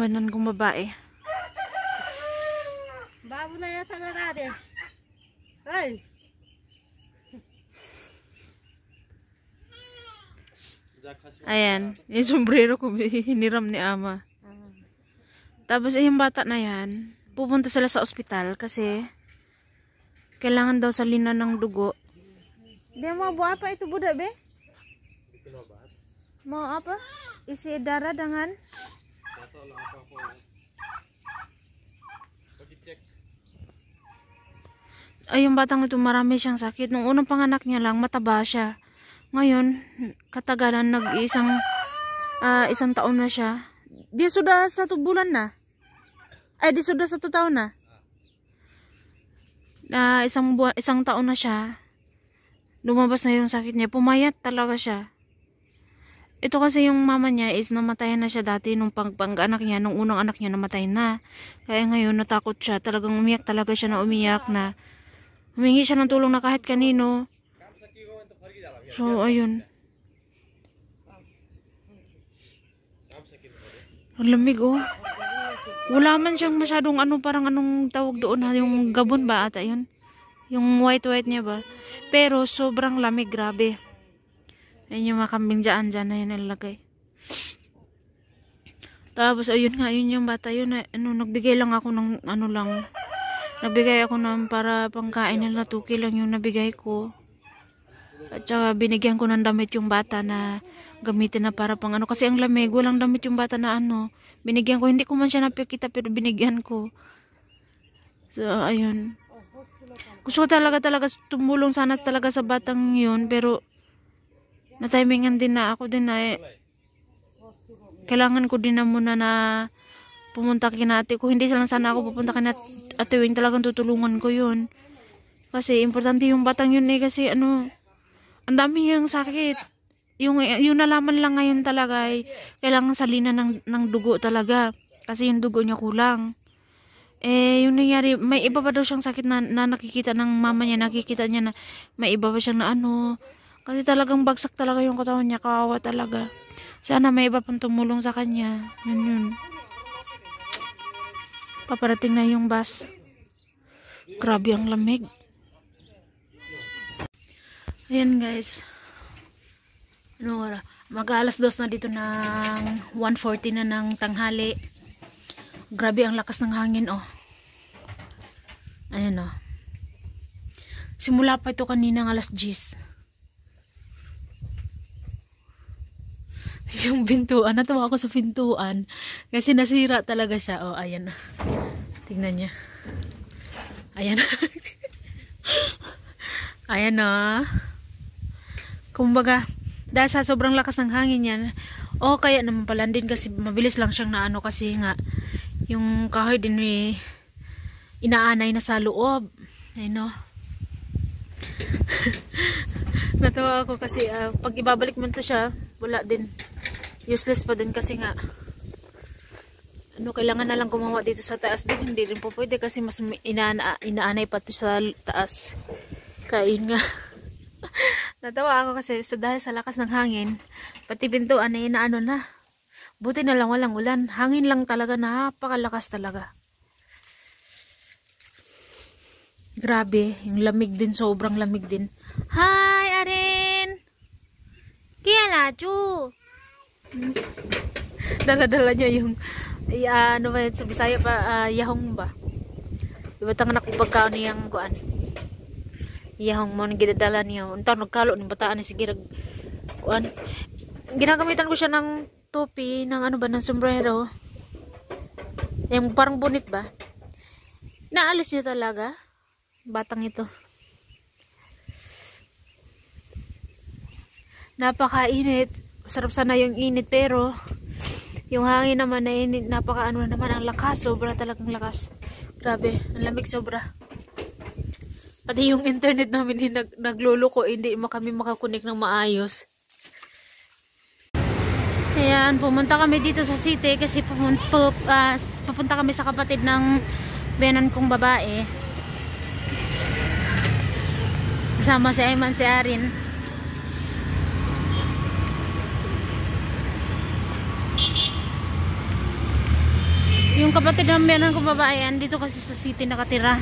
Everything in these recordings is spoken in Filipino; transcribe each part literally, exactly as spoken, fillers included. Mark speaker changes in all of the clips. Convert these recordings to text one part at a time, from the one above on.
Speaker 1: banan kong babae.
Speaker 2: Bago na yata na natin. Ay!
Speaker 1: Ayan, yung sombrero ko hiniram ni ama. Tapos yung bata na yan, pupunta sila sa ospital kasi kailangan daw salinan ng dugo. Di mo buha pa ito buda be? Mau apa? Isi darah dengan ay, yung batang ito marami siyang sakit. Nung unang panganak niya lang, mataba siya. Ngayon, katagalan, nag-isang uh, isang taon na siya. Di sudah satu bulan na. Ay, di sudah satu taon na. Uh, isang, buwan, isang taon na siya. Lumabas na yung sakit niya. Pumayat talaga siya. Ito kasi yung mama niya is namatayan na siya dati nung pang-anak niya. Nung unang anak niya namatay na. Kaya ngayon natakot siya. Talagang umiyak talaga siya na umiyak na. Humingi siya ng tulong na kahit kanino. So, ayun. Ang lamig, oh. Wala man siyang masyadong ano, parang anong tawag doon, ha? Yung gabon ba ata yun? Yung white-white niya ba? Pero, sobrang lamig, grabe. Ayun yung mga kambing dyan, dyan na yun nilagay. Tapos, ayun nga, yun yung bata, yun, ano, nagbigay lang ako ng, ano lang, nagbigay ako ng para pangkain nila, tuki lang yung nabigay ko. At saka binigyan ko ng damit yung bata na gamitin na para pang ano. Kasi ang lamig, walang damit yung bata na ano. Binigyan ko, hindi ko man siya napikita pero binigyan ko. So, ayun. Gusto ko talaga talaga tumulong sana talaga sa batang yun. Pero, natimingan din na ako din na eh. Kailangan ko din na muna na pumunta kina ate ko. Hindi lang sana ako pupunta kina ate Wing. Talagang tutulungan ko yun. Kasi importante yung batang yun eh. Kasi ano, ang dami yung sakit. Yung, yung nalaman lang ngayon talaga ay kailangan salinan ng, ng dugo talaga. Kasi yung dugo niya kulang. Eh, yung nangyari, may iba pa daw siyang sakit na, na nakikita ng mama niya. Nakikita niya na may iba pa siyang na ano. Kasi talagang bagsak talaga yung katawan niya. Kawawa talaga. Sana may iba pang tumulong sa kanya. Yun yun. Paparating na yung bus. Grabe ang lamig. Ayan guys. Ano oras? Mag-alas dos na dito ng one forty na ng tanghali. Grabe ang lakas ng hangin oh. Ayan oh. Simula pa ito kanina ng alas diyes. Yung pintuan, natuwa ako sa pintuan kasi nasira talaga siya. Oh, ayan. Tingnan niya. Ayan. Ayan oh. Kumbaga, dahil sa sobrang lakas ng hangin yan, oh, kaya naman pala din kasi mabilis lang siyang naano kasi nga yung kahoy din may inaanay na sa loob. Ayun oh. Natawa ako kasi uh, pag ibabalik mo to siya, wala din. Useless pa din kasi nga ano, kailangan na lang gumawa dito sa taas din. Hindi rin po pwede kasi mas inaana, inaanay pa to sa taas. Kain nga. Natawa ako kasi so dahil sa lakas ng hangin, pati pintuan ay inaano na. Buti na lang walang ulan. Hangin lang talaga, napakalakas talaga. Grabe, yung lamig din, sobrang lamig din. Hi, Arin! Kaya lacho! Dala-dala niya yung uh, ano ba yun, sa Bisaya pa, uh, yahong ba? Diba tangan ako pagkaon niyang kuan? Yahong mo nang ginadala niya. Unta nagkalo ng bataan ni sige kuan. Ginagamitan ko siya ng topi, ng ano ba, ng sombrero. Yung parang bonnet ba? Naalis niya talaga. Batang ito. Napakainit. Sarap sana yung init pero yung hangin naman na init, napaka ano naman ang lakas, sobra talagang lakas. Grabe, ang lamig sobra. Pati yung internet namin nag nagluluko, hindi mo kami makakunik ng maayos. Ayan, pumunta kami dito sa city kasi pupunta, pu uh, pupunta kami sa kapatid ng benan kong babae. Kasama si Ayman, si Arin. kapatid ng biyanan ko babae, andito kasi sa city nakatira.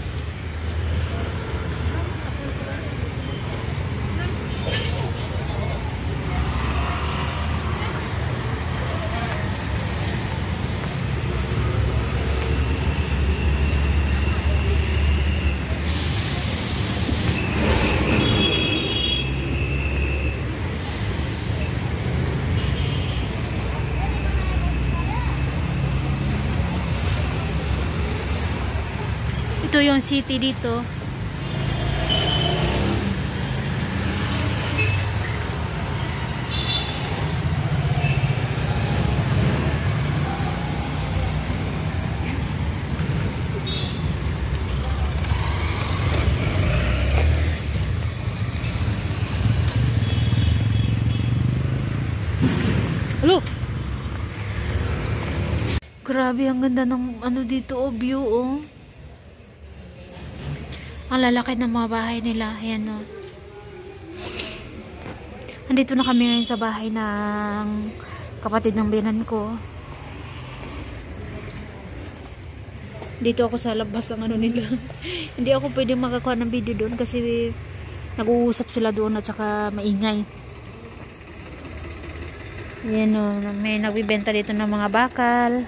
Speaker 1: Ito yung city dito. Hello. Grabe, ang ganda ng ano dito, oh, view, oh. Ang lalaki ng mga bahay nila. Ayan, o. Andito na kami ngayon sa bahay ng kapatid ng biyanan ko. Dito ako sa labas ng ano nila. Hindi ako pwede makakuha ng video doon kasi nag-uusap sila doon at saka maingay. Ayan, o. May nagbibenta dito ng mga bakal.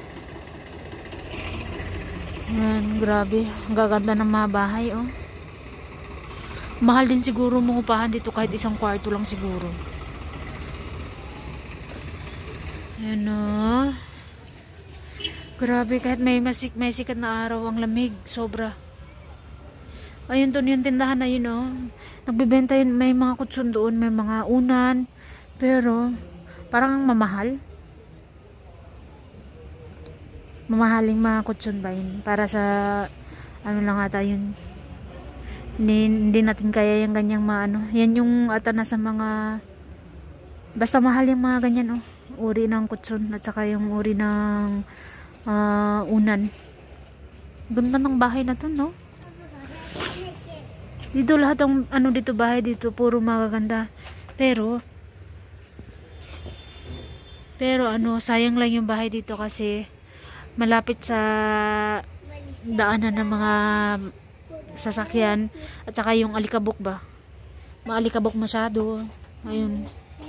Speaker 1: Ayan, grabe. Ang gaganda ng mga bahay, oh. Mahal din siguro mangupahan dito kahit isang kwarto lang siguro. Ayan, o. Grabe, kahit may, masik, may sikat na araw, ang lamig. Sobra. Ayun doon yung tindahan na yun, o. Nagbibenta yun, may mga kutsun doon, may mga unan. Pero, parang mamahal. Mamahaling mga kutsun ba yun? Para sa, ano lang ata yun. Hindi, hindi natin kaya yung ganyang maano. Yan yung ata na sa mga basta mahal yung mga ganyan, oh. Uri ng kutsun at saka yung uri ng uh, unan. Ganda ng bahay na to, no? Dito lahat ng ano dito bahay dito puro magaganda. Pero pero ano, sayang lang yung bahay dito kasi malapit sa daanan ng mga sasakyan at saka yung alikabok ba, maalikabok masyado. Ayun,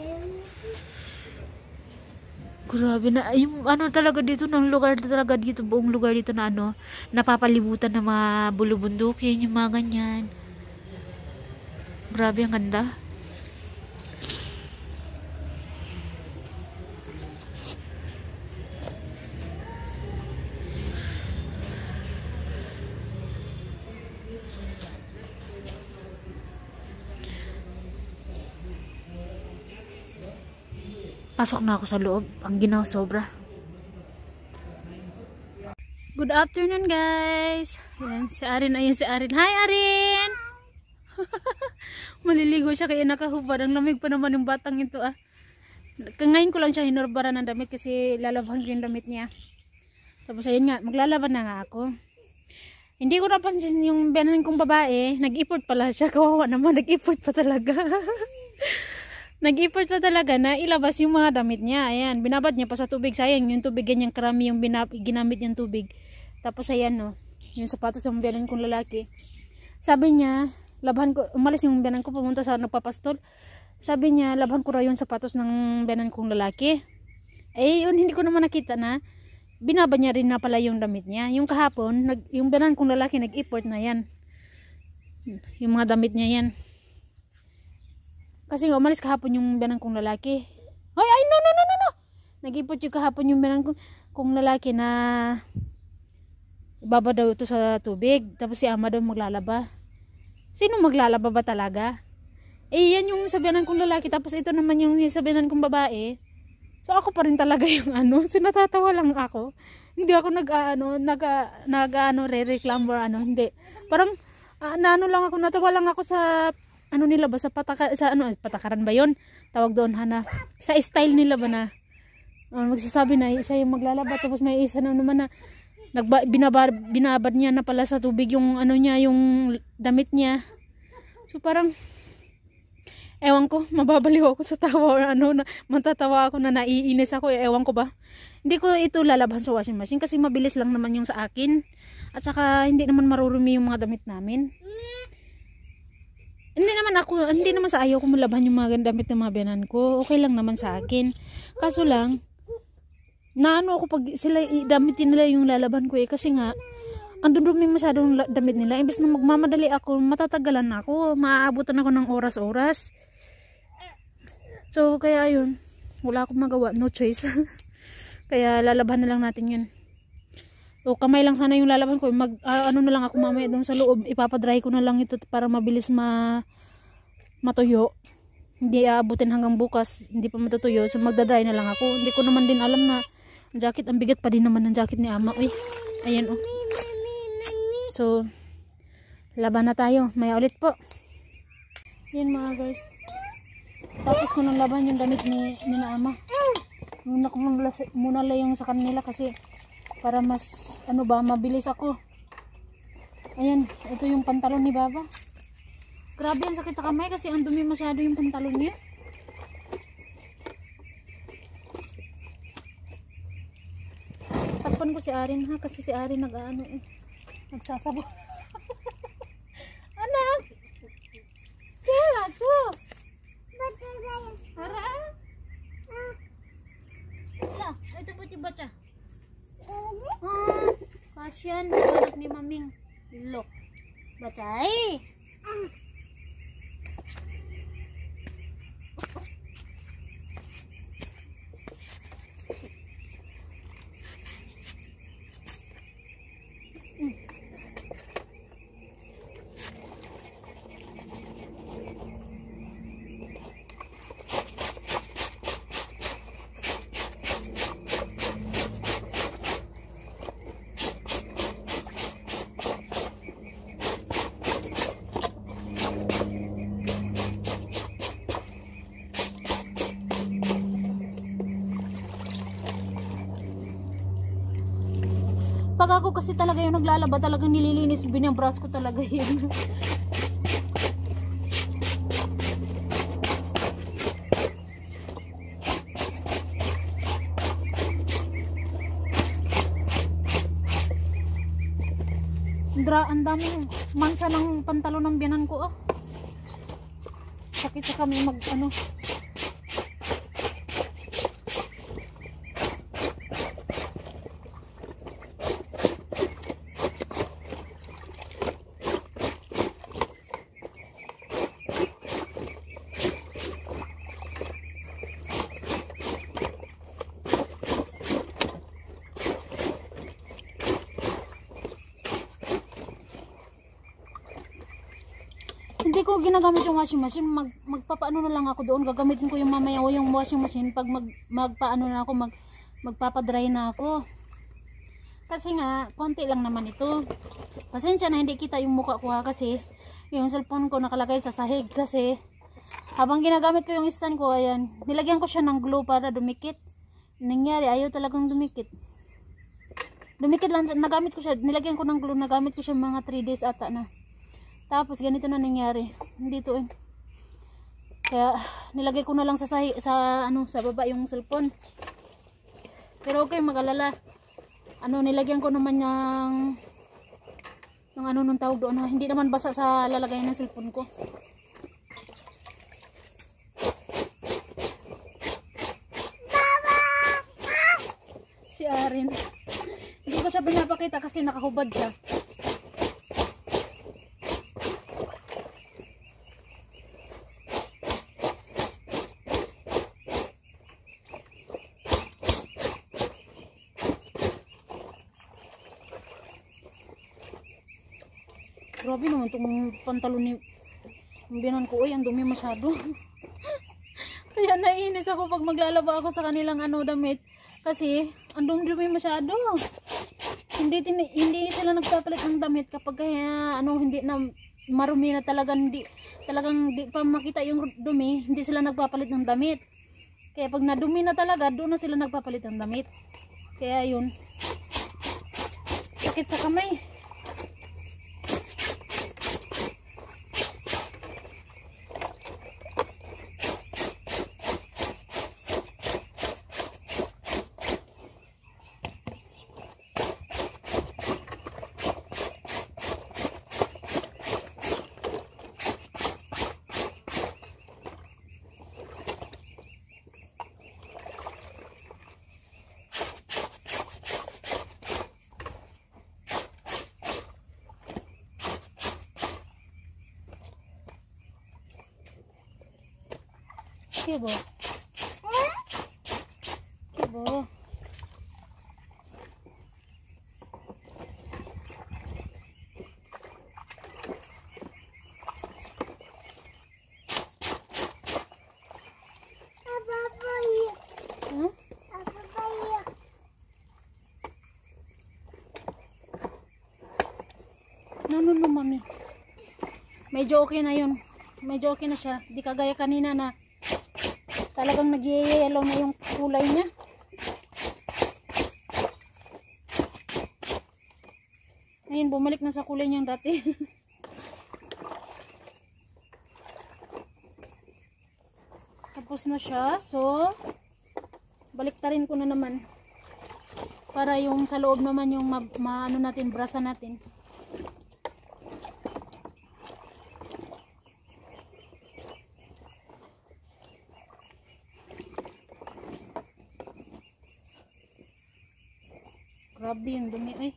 Speaker 1: grabe na yung ano talaga dito ng lugar talaga dito, buong lugar dito na ano, napapalibutan ng mga bulubundukin, yung mga ganyan. Grabe, ang ganda. Pasok na ako sa loob. Ang ginaw sobra. Good afternoon, guys. Ayan, si Arin. Ayan si Arin. Hi, Arin! Maliligo siya kaya nakahubad. Ang lamig pa naman yung batang ito, ah. Ngayon ko lang siya hinurbaran ng damit kasi lalaban ko yung damit niya. Tapos ayun nga, maglalaban na nga ako. Hindi ko napansin yung biyanan kong babae. Nag-effort pala siya. Kawawa naman, nag-effort pa talaga. Nag-effort pa talaga na ilabas yung mga damit niya. Ayan, binabad niya pa sa tubig. Sayang, yung tubig ganyang karami yung ginamit niyang tubig. Tapos ayan, no, yung sapatos ng biyanan kong lalaki. Sabi niya, labhan ko, umalis yung biyanan ko, pumunta sa nagpapastol. Sabi niya, labhan ko raw yung sapatos ng biyanan kong lalaki. Eh, yun, hindi ko naman nakita na binabad niya rin na pala yung damit niya. Yung kahapon, nag, yung biyanan kong lalaki nag-effort na yan. Yung mga damit niya yan. Kasi nga, umalis kahapon yung biyanan kong lalaki. Ay, ay, no, no, no, no, no. Nag-ipot yung kahapon yung biyanan kong, kong lalaki na ibaba daw ito sa tubig. Tapos si ama daw maglalaba. Sino maglalaba ba talaga? Eh, yan yung sabihanan kong lalaki. Tapos ito naman yung sabihanan kong babae. So, ako pa rin talaga yung ano. So, natatawa lang ako. Hindi ako nag-ano, nag-ano, re-reclam or ano. Hindi. Parang, uh, naano lang ako, natawa lang ako sa ano nila ba, sa pataka, sa ano, patakaran ba yon? Tawag doon, Hana. Sa style nila ba na, uh, magsasabi na, siya yung maglalaba, tapos may isa na naman na, nagba, binabad, binabad niya na pala sa tubig yung, ano niya, yung damit niya. So, parang, Ewan ko, mababaliw ako sa tawa or ano, na, matatawa ako na naiinis ako. Ewan ko ba? Hindi ko ito lalaban sa washing machine kasi mabilis lang naman yung sa akin. At saka hindi naman marurumi yung mga damit namin. Hindi naman ako, hindi naman sa ayaw ko malaban yung mga damit ng mga biyanan ko. Okay lang naman sa akin. Kaso lang, naano ako pag sila damitin nila yung lalaban ko eh. Kasi nga, andun dumi masyadong damit nila. Imbes na magmamadali ako, matatagalan ako. Maaabutan ako ng oras-oras. So, kaya yun. Wala akong magawa. No choice. Kaya lalaban na lang natin yun. So, kamay lang sana yung lalaban ko. Mag, uh, ano na lang ako mamaya doon sa loob. Ipapadry ko na lang ito para mabilis ma matuyo. Hindi aabutin hanggang bukas. Hindi pa matutuyo. So, magdadry na lang ako. Hindi ko naman din alam na ang jacket, ang bigat pa din naman ng jacket ni ama. Uy, ayan oh. So, laban na tayo. Maya ulit po. Yan mga guys. Tapos ko nang laban yung damit ni, ni na ama. Muna ko muna lang yung sa kanila kasi para mas ano ba, mabilis ako. Ayan, ito yung pantalon ni Baba. Grabe ang sakit sa kamay kasi ang dumi masyado yung pantalon niya. Takpan ko si Arin ha kasi si Arin nag-ano eh. Nagsasabo. Anak! Kaya, Cho! Ara? Hala, ito po si Bacha. Ah, pasyan, anak ni Maming. Look. Bachay! Pag ako kasi talaga yung naglalaba, talagang nililinis, binabrush ko talaga yun. Dra, ang daming mansa ng pantalon ng biyanan ko oh. Sakit sa kami mag ano. Hindi ko ginagamit yung washing machine. Mag, magpapaano na lang ako doon. Gagamitin ko yung mamaya o yung washing machine pag mag, magpaano na ako, mag, magpapadry na ako. Kasi nga, konti lang naman ito. Pasensya na hindi kita yung mukha ko ha, kasi yung cellphone ko nakalagay sa sahig. Kasi habang ginagamit ko yung stand ko, ayan, nilagyan ko siya ng glue para dumikit. Nangyari, ayaw talagang dumikit. Dumikit lang, nagamit ko siya, nilagyan ko ng glue, nagamit ko siya mga three days ata na. Tapos ganito na nangyari. Dito eh. Kaya nilagay ko na lang sa sahi, sa ano sa baba yung cellphone. Pero okay, mag-alala. Ano nilagyan ko naman yung yung ano nung tawag doon ha. Hindi naman basa sa lalagayan ng cellphone ko. Baba! Si Arin. Hindi ko siya pinapakita kasi nakahubad siya. Grabe naman itong pantalon ni biyanan ko. Uy, ang dumi masyado. Kaya naiinis ako pag maglalaba ako sa kanilang ano damit. Kasi, ang dumi masyado. Hindi, hindi sila nagpapalit ng damit kapag kaya ano, hindi na marumi na talaga. Hindi, talagang hindi pa makita yung dumi, hindi sila nagpapalit ng damit. Kaya pag nadumi na talaga, doon na sila nagpapalit ng damit. Kaya yun. Sakit sa kamay.
Speaker 3: Kibo. Kibo. Huh? No, no, no, mami. Medyo okay na yun. Medyo okay na siya. Di kagaya kanina na talagang nag-yellow na yung kulay niya. Ngayon, bumalik na sa kulay niyang dati. Tapos na siya. So, baliktarin ko na naman. Para yung sa loob naman yung ma, ma ano natin, brasa natin. Grabe yung dumi ay.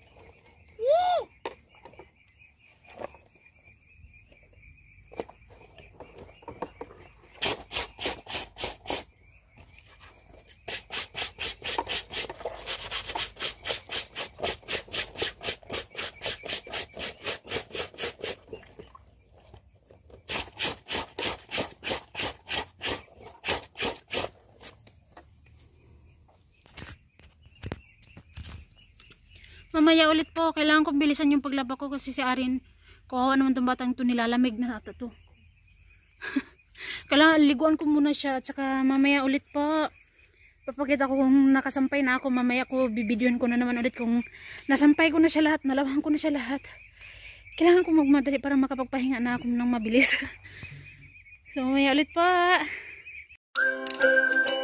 Speaker 3: Mamaya ulit po, kailangan kong bilisan yung paglaba ko kasi si Arin, kawawa naman itong batang ito, nilalamig na ata to. Kailangan liguan ko muna siya at saka mamaya ulit po. Papakita ko kung nakasampay na ako, mamaya ko bibidyoan ko na naman ulit kung nasampay ko na siya lahat, nalawahan ko na siya lahat. Kailangan ko magmadali para makapagpahinga na ako ng mabilis. So mamaya ulit po.